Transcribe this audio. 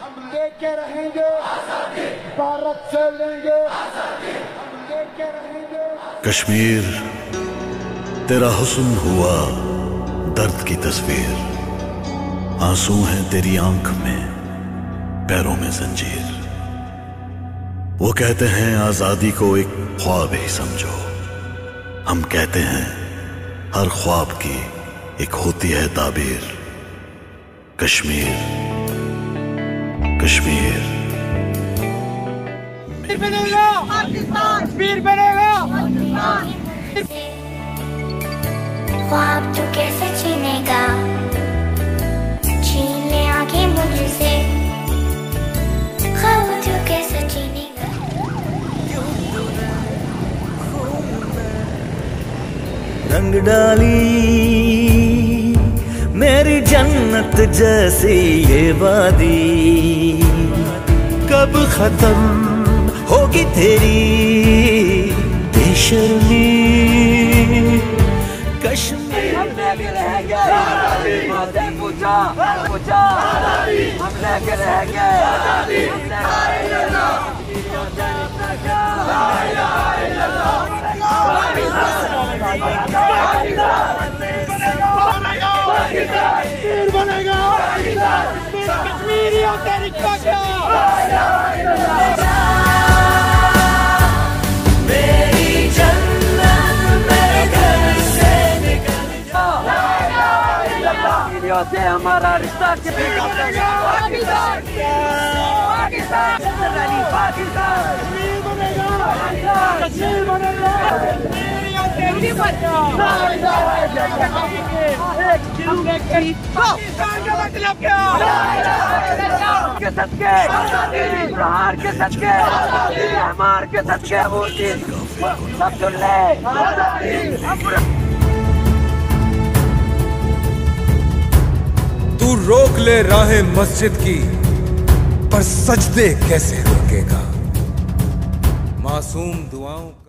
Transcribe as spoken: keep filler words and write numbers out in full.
हम लेके रहेंगे भारत से लेंगे, हम लेके रहेंगे। कश्मीर तेरा हुस्न हुआ दर्द की तस्वीर, आंसू हैं तेरी आंख में, पैरों में जंजीर। वो कहते हैं आजादी को एक ख्वाब ही समझो, हम कहते हैं हर ख्वाब की एक होती है ताबीर। कश्मीर कश्मीर बनेगा पाकिस्तान, कश्मीर बनेगा पाकिस्तान। ख्वाब तू कैसे छीनेगा, छीन ले आंखें मुझसे, ख्वाब तू कैसे छीनेगा। रंग डाली मेरी जन्नत जैसी ये वादी, कब खत्म होगी तेरी बेशर्मी। कश्मीर हम लेके रहेंगे, हमसे पूछा पूछा हम लेके रहेंगे। कश्मीरियों तेरी क्या मेरी जन्नत मेरे घर से निकल जा। कश्मीरियों से हमारा रिश्ता पाकिस्तान पाकिस्तान पाकिस्तान कश्मीर बनेगा, मतलब क्या के सदके प्रहार के सदके हमार के सदके वो चीज सब सुन ले। तू रोक ले राहे मस्जिद की, पर सजदे कैसे रोकेगा। मासूम दुआओं